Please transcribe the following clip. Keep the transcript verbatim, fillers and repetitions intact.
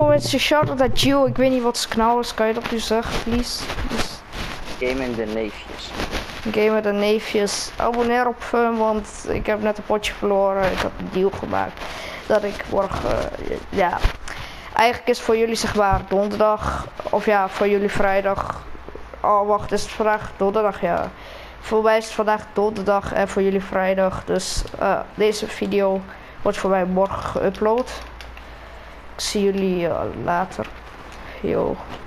It's a shout-out at you. Ik weet niet wat knauw is. Kan je dat nu zeggen, please? please? Game in de neefjes. Game met de neefjes. Abonneer op hem, want ik heb net een potje verloren. Ik had een deal gemaakt dat ik morgen, uh, ja, eigenlijk is het voor jullie zeg maar donderdag, of ja, voor jullie vrijdag. Oh, wacht, is het vandaag donderdag? Ja. Voor mij is het vandaag donderdag en voor jullie vrijdag. Dus uh, deze video wordt voor mij morgen geüpload. Ik zie jullie uh, later. Yo.